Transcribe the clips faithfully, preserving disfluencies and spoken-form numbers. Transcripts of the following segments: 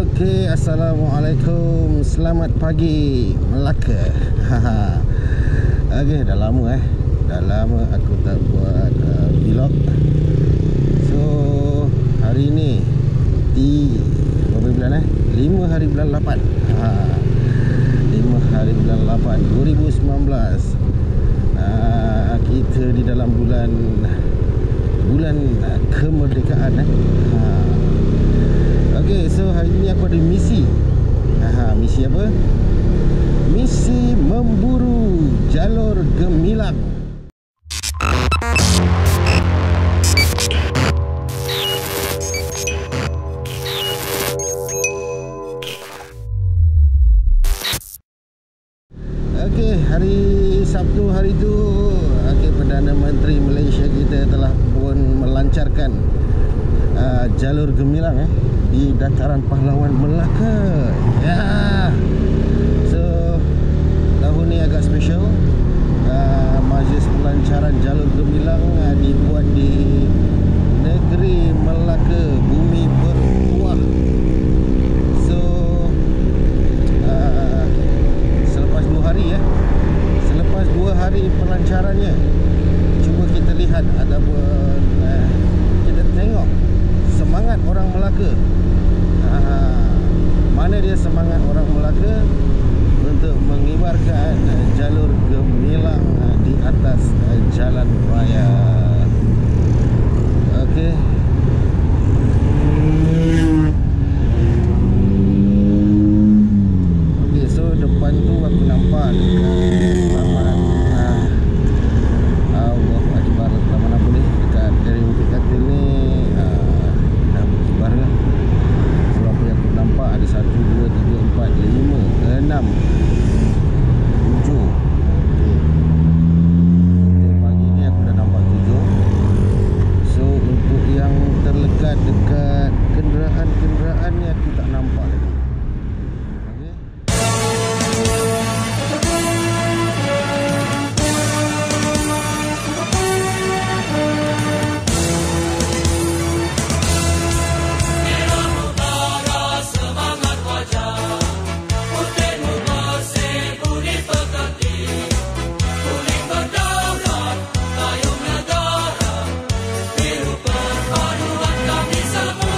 Okey, Assalamualaikum. Selamat pagi Melaka. Okey, dah lama eh. Dah lama aku tak buat uh, vlog. So, hari ni di berapa bulan eh? lima hari bulan lapan. Ha. lima hari bulan lapan dua ribu sembilan belas. Uh, kita di dalam bulan bulan uh, kemerdekaan eh. Ha. Okey, so hari ni aku ada misi. Ha, misi apa? Misi memburu jalur gemilang. Okey, hari Sabtu hari tu, okey, Perdana Menteri Malaysia kita telah pun melancarkan uh, jalur gemilang eh di Dataran Pahlawan Melaka. Ya. So tahun ni agak special. Uh, majlis pelancaran jalur gemilang uh, dibuat di negeri Melaka, bumi bertuah. So uh, selepas dua hari ya. Selepas dua hari pelancarannya, cuba kita lihat ataupun uh, kita tengok semangat orang Melaka. Ha, mana dia semangat orang Melaka untuk mengibarkan uh, jalur gemilang uh, di atas uh, jalan raya. Okey. Okey, so depan tu aku nampak dekat taman uh, Allahu Akbar, taman apa ni? Dekat dari Bukit Katil ni uh, dah berkibar kan? Sebab yang aku nampak ada satu, dua, tiga, empat, lima, enam, tujuh. Okey. Untuk pagi ni aku dah nampak tujuh. So untuk yang terlekat dekat kenderaan-kenderaan ni aku tak nampak lagi. Okey. Biru perpaduan kami semua.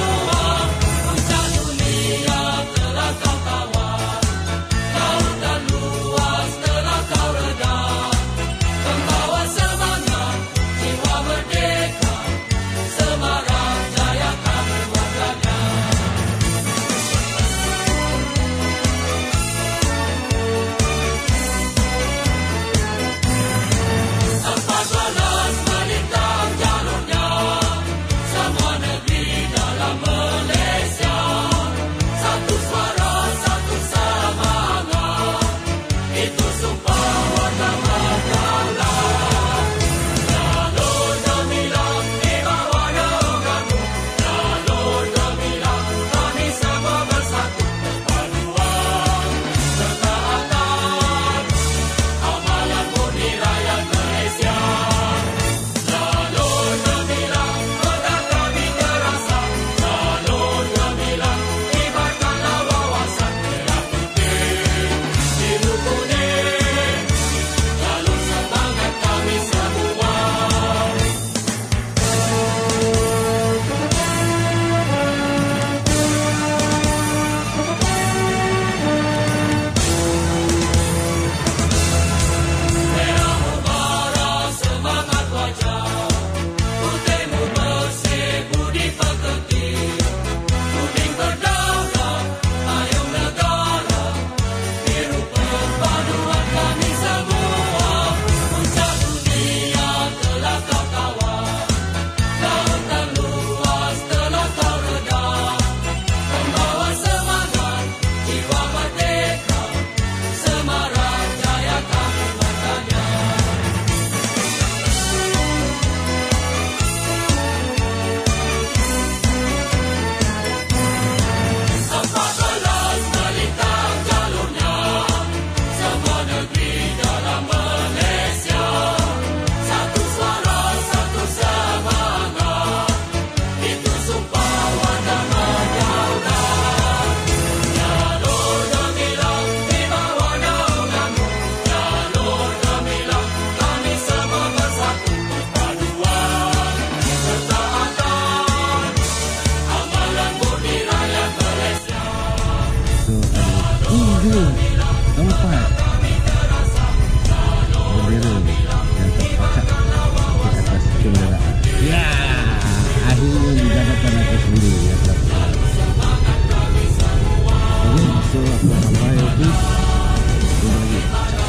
Ya, akhirnya didapatkan aku sendiri ya, teman-teman. Oke, so aku sampai office. Jumpa lagi.